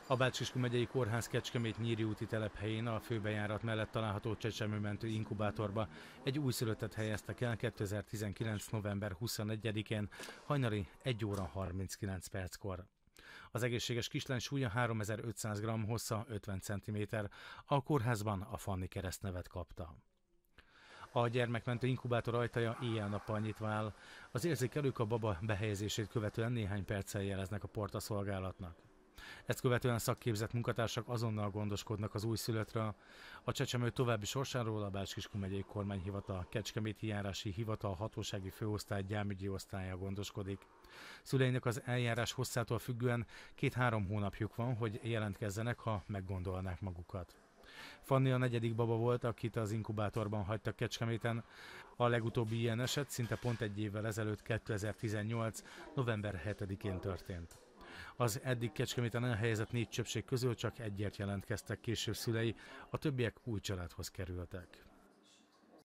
A Bács-Kiskun megyei kórház Kecskemét-Nyíri úti telephelyén a főbejárat mellett található csecsemőmentő inkubátorba egy újszülöttet helyeztek el 2019. november 21-én hajnali 1 óra 39 perckor. Az egészséges kislány súlya 3500 g, hossza 50 cm. A kórházban a Fanni keresztnevet kapta. A gyermekmentő inkubátor ajtaja éjjel-nappal nyitva áll. Az érzékelők a baba behelyezését követően néhány perccel jeleznek a portaszolgálatnak. Ezt követően szakképzett munkatársak azonnal gondoskodnak az újszülöttről. A csecsemő további sorsáról a Bács-Kiskun megyei kormányhivatal, Kecskeméti járási hivatal hatósági főosztály gyámügyi osztálya gondoskodik. Szüleinek az eljárás hosszától függően 2-3 hónapjuk van, hogy jelentkezzenek, ha meggondolnák magukat. Fanni a 4. baba volt, akit az inkubátorban hagytak Kecskeméten. A legutóbbi ilyen eset szinte pont egy évvel ezelőtt, 2018. november 7-én történt. Az eddig Kecskeméten elhelyezett 4 csöpség közül csak egyért jelentkeztek később szülei, a többiek új családhoz kerültek.